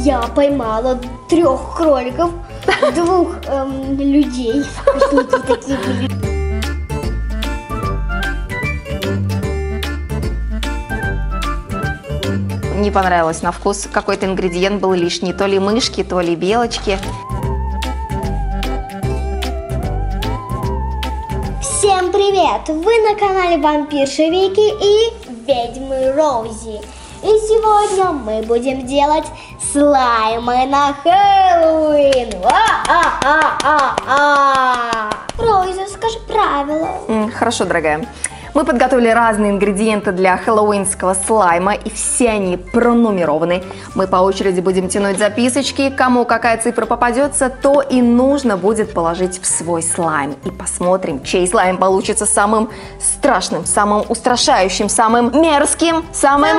Я поймала 3 кроликов, 2 людей. Какие-то такие были. Не понравилось на вкус. Какой-то ингредиент был лишний. То ли мышки, то ли белочки. Всем привет! Вы на канале Вампирша Вики и Ведьмы Роузи. И сегодня мы будем делать слаймы на Хэллоуин. Роузи, скажи правила. Хорошо, дорогая. Мы подготовили разные ингредиенты для хэллоуинского слайма, и все они пронумерованы. Мы по очереди будем тянуть записочки. Кому какая цифра попадется, то и нужно будет положить в свой слайм. И посмотрим, чей слайм получится самым страшным, самым устрашающим, самым мерзким, самым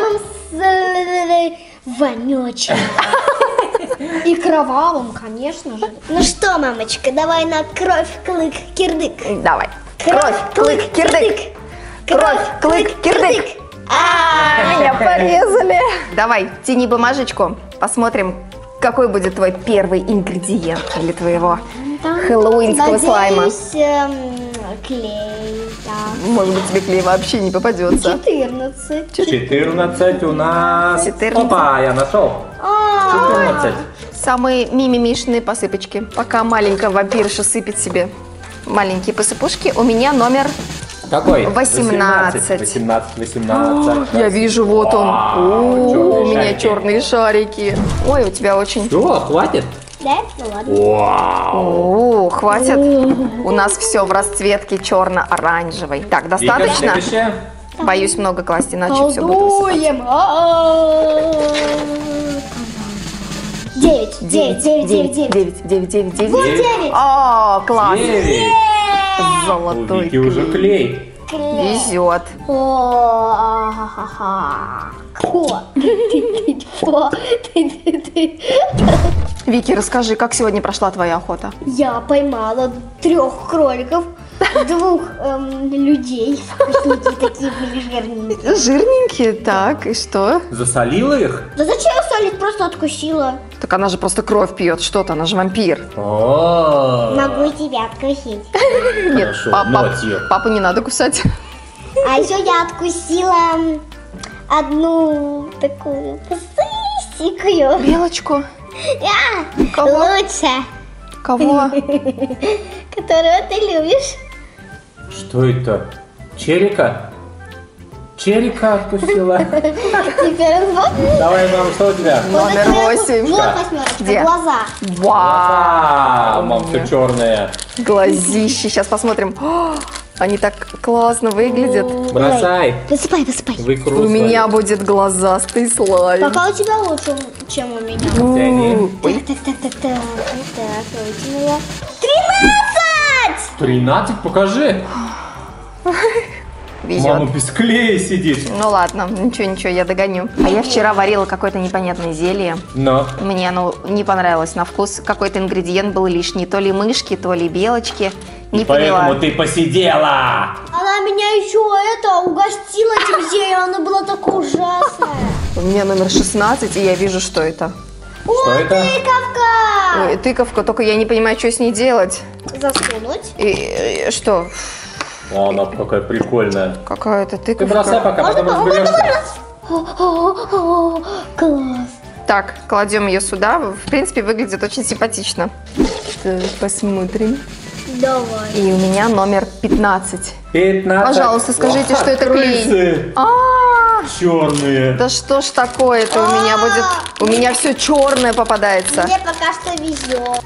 вонючим. И кровавым, конечно же. Ну что, мамочка, давай на кровь, клык, кирдык. Давай. Кровь, клык, кирдык. Кровь, клык, кирдык. Меня порезали. Давай, тяни бумажечку. Посмотрим, какой будет твой первый ингредиент для твоего хэллоуинского слайма. Клей, да. Может быть, тебе клей вообще не попадется. 14. 14 у нас. 14. Опа, я нашел. 14. Самые мимимишные посыпочки. Пока маленькая вампирша сыпет себе маленькие посыпушки, у меня номер... Какой? 18. 18. Я вижу, вот он. Вау, У меня шарики. черные шарики. Ой, у тебя очень... Все, хватит? Да? Ну ладно. Вау. Хватит. У нас все в расцветке черно-оранжевой. Так, достаточно? Вика, следующее. Боюсь много класть, иначе все будет высыпать. Колдуем. 9. 9. Вот 9. О, класс. 9. У Золотой Вики уже клей. везет. Вики, расскажи, как сегодня прошла твоя охота? Я поймала 3 кроликов, 2 людей. Какие такие были жирненькие. Жирненькие, так, и что? Засолила их? Да зачем солить? Просто откусила. Так она же просто кровь пьет, что-то, она же вампир. Могу тебя откусить. Нет, Хорошо, ночью. папу не надо кусать. А еще я откусила одну такую пустышку. Белочку? Кого? Лучше, Кого? которую ты любишь. Что это? Черика? Черика откусила. Теперь вот. Давай, мам, что у тебя? Номер 8. Вот 8, Где? глаза. Вау! Мам, все черное. Глазищи. Сейчас посмотрим. О, они так классно выглядят. Бросай. Высыпай. Выкручивай. У меня будет глазастый слайм. Пока у тебя лучше, чем у меня. Тяни. Ой, Так, вытянула. 13! 13, покажи. Мама везет. без клея сидит. Ну ладно, ничего, я догоню. А я вчера варила какое-то непонятное зелье. Но. Мне оно не понравилось на вкус. Какой-то ингредиент был лишний. То ли мышки, то ли белочки. Не поняла. Поэтому ты посидела. Она меня еще угостила этим зельем, оно было такое ужасное. У меня номер 16, и я вижу, что это. Что это? Тыковка! Ой, тыковка, только я не понимаю, что с ней делать. Засунуть. И что? О, она какая прикольная. Какая-то Ты тыковка. бросай пока, потом разберешься. Класс. Так, кладем ее сюда. В принципе, выглядит очень симпатично. Так, посмотрим. Давай. И у меня номер 15. 15. Пожалуйста, скажите, что это клей. Крысы черные. Да что ж такое-то у меня будет? У меня все черное попадается. Мне пока что везет.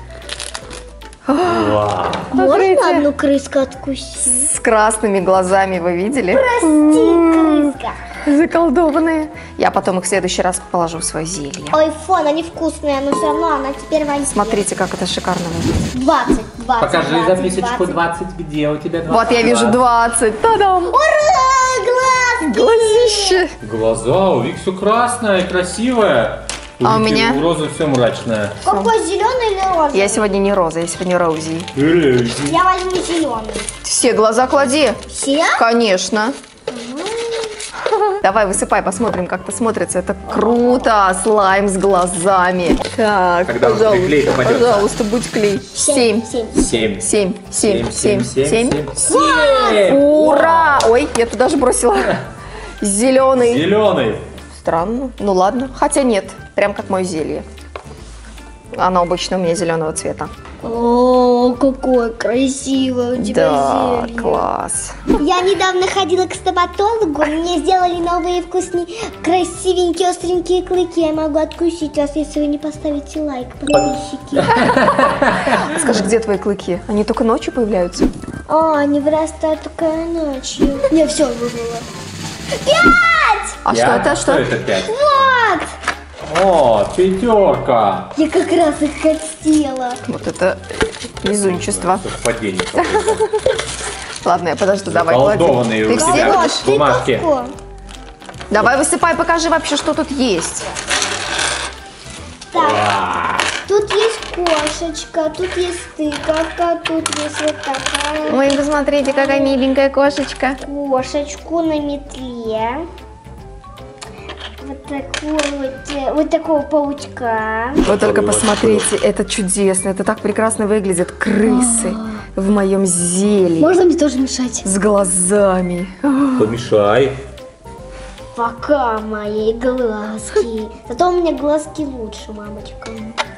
Вау. Можно одну крыску откусить? С красными глазами, вы видели? Прости, крыска. Заколдованные. Я потом их в следующий раз положу в свое зелье. Ой, фон, они вкусные, но все равно она теперь вампир. Смотрите, как это шикарно выглядит. 20. Покажи записочку 20. Где у тебя 20? Вот я вижу 20. Та-дам! Ура! Глаз! Глазище. Глаза у Вик все красное и красивое. А у Вики меня? У Розы все мрачное. Какой, зеленый или розовый? Я сегодня не Роза, я сегодня Роузи. Я возьму зеленый. Все глаза клади. Все? Конечно. Давай, высыпай, посмотрим, как это смотрится. Это круто, слайм с глазами. Так, Когда у тебя клей попадется? пожалуйста, будь клей. 7. 7. 7. Ура! Ой, я туда же бросила. Зеленый. Зеленый. Странно. Ну ладно. Хотя нет, прям как мое зелье. Оно обычно у меня зеленого цвета. О, какое красивое у тебя Да, зелье. класс. Я недавно ходила к стоматологу, мне сделали новые вкусные, красивенькие, остренькие клыки. Я могу откусить вас, если вы не поставите лайк, подписчики. Скажи, где твои клыки? Они только ночью появляются? Они вырастают только ночью. Я все выбрала. 5! А что это? Что это 5? Вот! О, 5. Я как раз их хотела. Вот это везунчество. Совпадение. Ладно, я подожду, давай, клади. Заколдованные Ты у все тебя. будешь? ты бумажки. какой? Давай высыпай, покажи вообще, что тут есть. Так, тут есть кошечка, тут есть тыковка, тут есть вот такая Ой, посмотрите, какая миленькая кошечка. кошечку на метле. Вот такого паучка. Вы только Вот, посмотрите, это чудесно, это так прекрасно выглядит. Крысы в моем зелье. Можно мне тоже мешать? С глазами. Помешай. Пока мои глазки. Зато у меня глазки лучше, мамочка.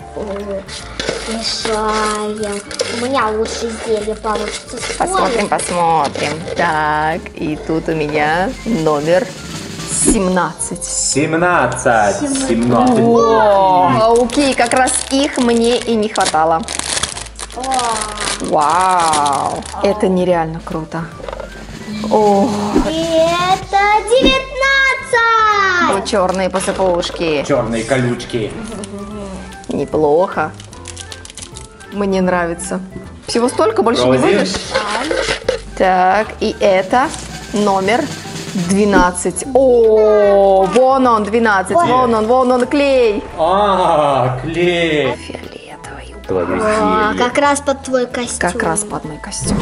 Мешаем. У меня лучше зелье получится. Посмотрим, посмотрим. Так, и тут у меня номер 17. 17. О, окей, как раз их мне и не хватало. Вау, это нереально круто. О, Это 19! черные посыпушки. Черные колючки. Неплохо. Мне нравится. Всего столько, больше не Рози? будешь? Так, и это номер 12. О, вон он, 12. Вон он, клей. Клей. Фиолетовый. Твое зелье. Как раз под твой костюм. Как раз под мой костюм.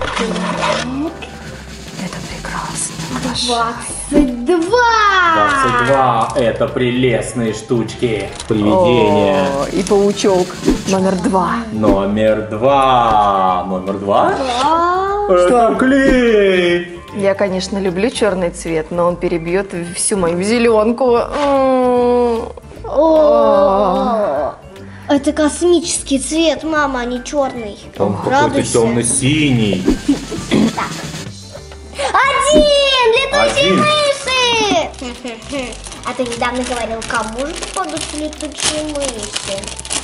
Это прекрасно. 22! 22. Это прелестные штучки. Привидения. О, и паучок. Номер 2. Номер 2. Номер 2? Это клей. Я, конечно, люблю черный цвет, но он перебьет всю мою зеленку. Это космический цвет, мама, а не черный. Он какой-то Радуйся. темно-синий. 1! Летучие 1. мыши! А ты недавно говорил, кому же попадут летучие мыши?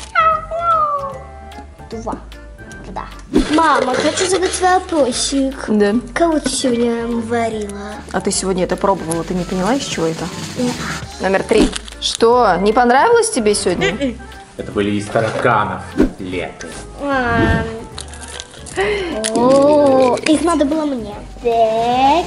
2. Да. Мама, хочу задать вопросик. Да. Кого ты сегодня варила? А ты сегодня это пробовала, ты не поняла, из чего это? Номер 3. Что, не понравилось тебе сегодня? Это были из тараканов котлеты. О, их надо было мне. Так.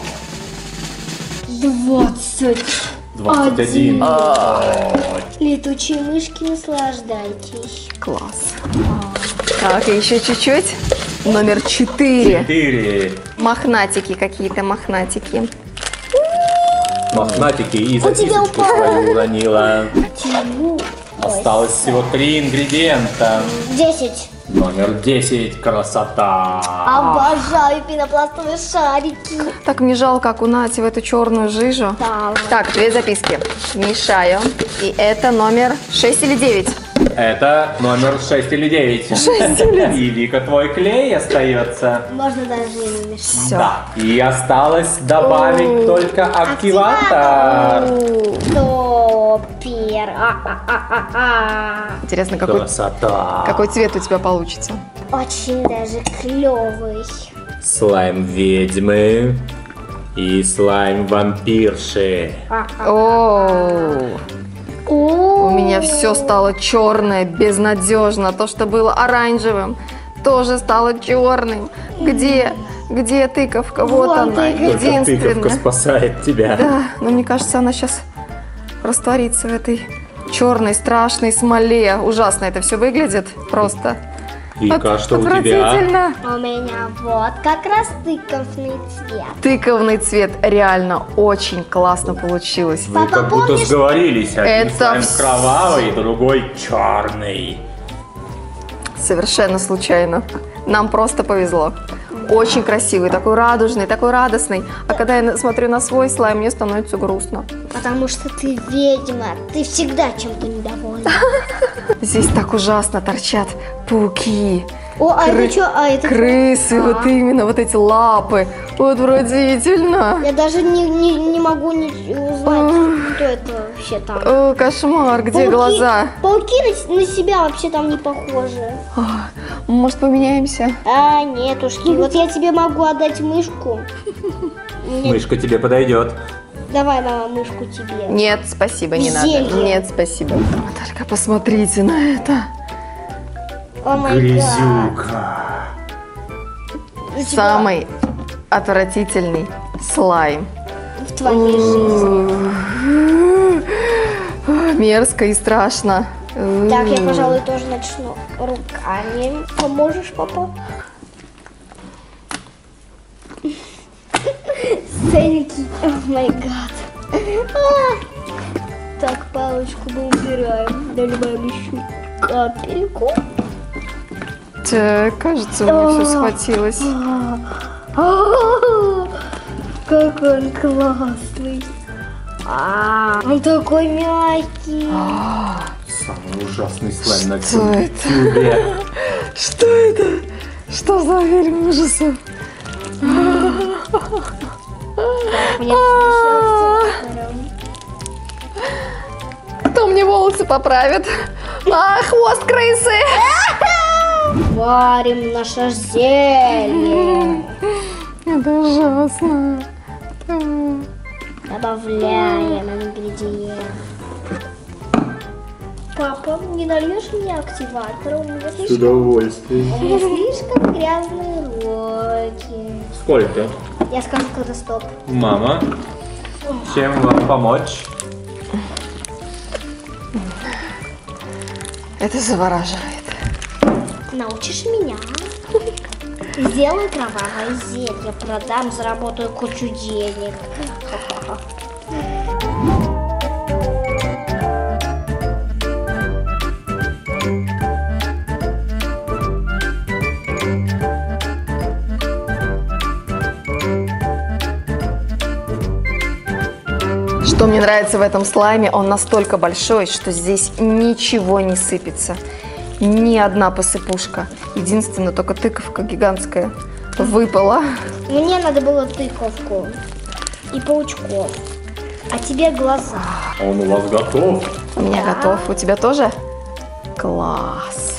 20. 21. Летучие мышки, наслаждайтесь. Класс. Так, и еще чуть-чуть. Номер 4. 4. Мохнатики какие-то, мохнатики. Мохнатики и У тебя записочку упало. свою уронила. Тяну. Осталось всего 3 ингредиента. 10. Номер 10. Красота. Обожаю пенопластовые шарики. Так мне жалко окунать в эту черную жижу. Да. Так, 2 записки. Мешаю. И это номер 6 или 9? Это номер 6 или 9. 6 И Вика, твой клей остается. Можно даже и не мешать. Все. Да. И осталось добавить только активатор. Супер. Интересно, какой Красота. цвет у тебя получится? Очень даже клевый. Слайм ведьмы и слайм вампирши. У меня все стало черное, безнадежно. То, что было оранжевым, тоже стало черным. Где тыковка? Вот Вон она, тыковка. Только тыковка единственная. спасает тебя. Да, но мне кажется, она сейчас растворится в этой черной страшной смоле. Ужасно это все выглядит просто. Вика, что у тебя? Отвратительно. У меня вот как раз тыковный цвет. Тыковный цвет реально очень классно получилось. Вы Папа, как будто помнишь? сговорились. Один Это слайм вс- кровавый, другой черный. Совершенно случайно. Нам просто повезло. Очень красивый, такой радужный, такой радостный. А когда я смотрю на свой слайм, мне становится грустно. Потому что ты ведьма, ты всегда чем-то недовольна. Здесь так ужасно торчат пауки. О, а это что? А это Крысы, что? вот именно, вот эти лапы. Отвратительно. Я даже не могу узнать, кто это вообще там. О, кошмар, где глаза? Пауки на себя вообще там не похожи. Может, поменяемся? А, нетушки. Вот я тебе могу отдать мышку. Нет, Мышка тебе подойдет. давай, мама, мышку тебе. Нет, спасибо, не надо. Зелье. Нет, спасибо. Только посмотрите на это. О май гад. Грязюка. У тебя Самый отвратительный слайм. в твоей жизни. Мерзко и страшно. Так, я, пожалуй, тоже начну руками. Поможешь, папа? Сценики. О май гад. Так, палочку мы убираем. Наливаем еще капельку. Так, кажется, у меня все схватилось. Как он классный. Он такой мягкий. Самый ужасный слайм на Что это? ютубе. Что это? Что за фильм ужасов? Мне Кто мне волосы поправит? А, хвост крысы! варим наше зелье. Это ужасно. Добавляем ингредиент. Папа, не нальешь мне активатора? У меня С удовольствием. слишком грязные руки. Сколько? Я скажу, когда стоп. Мама, чем вам помочь? Это завораживает. Научишь меня? Сделаю кровавое зелье, продам, заработаю кучу денег. Что мне нравится в этом слайме, он настолько большой, что здесь ничего не сыпется. Ни одна посыпушка. Единственное, только тыковка гигантская выпала. Мне надо было тыковку и паучков. А тебе глаза. Он у вас готов. У меня готов. У тебя тоже? Класс.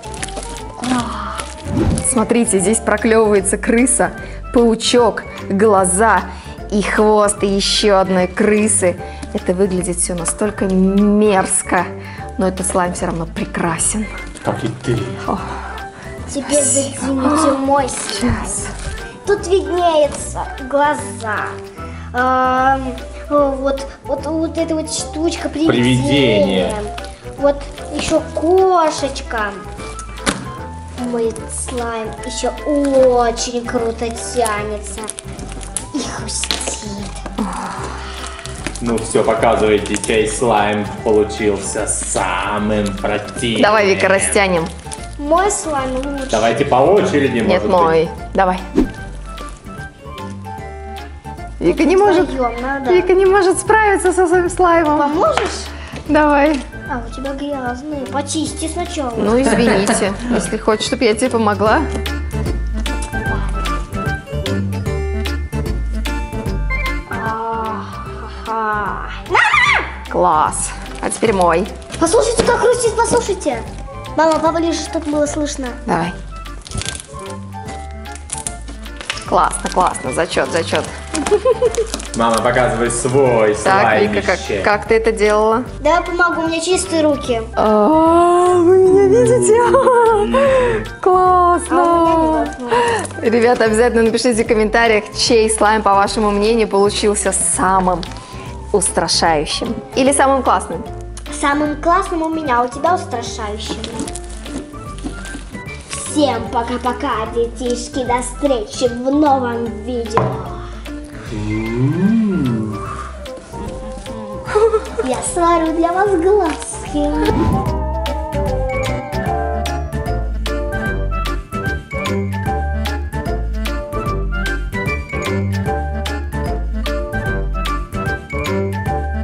Смотрите, здесь проклевывается крыса, паучок, глаза и хвост и еще одной крысы. Это выглядит все настолько мерзко, но этот слайм все равно прекрасен. Как и ты. Теперь затяните мой слайм. Тут виднеются глаза. Вот эта вот штучка привидение. Вот еще кошечка. Мой слайм еще очень круто тянется и хрустит. Ну все, показывайте, чей слайм получился самым противным. Давай, Вика, растянем. Мой слайм лучше. Давайте по очереди, Нет, может мой. Давай. Вика не может. Вдвоем надо. Вика не может справиться со своим слаймом. Поможешь? Давай. А, у тебя грязные. Почисти сначала. Ну, извините, если хочешь, чтобы я тебе помогла. Ага. Класс. А теперь мой. Послушайте, как хрустит, послушайте. Мама, поближе, чтобы было слышно. Давай. Классно, классно. Зачет, зачет. быть. Мама, показывай свой Так, Вика, слаймище. как ты это делала? Давай помогу, у меня чистые руки. Вы меня видите? А у меня Классно. не должно. Ребята, обязательно напишите в комментариях, чей слайм, по вашему мнению, получился самым устрашающим. Или самым классным. Самым классным у меня, а у тебя устрашающим. Всем пока-пока, детишки, до встречи в новом видео. Я сварю для вас глазки.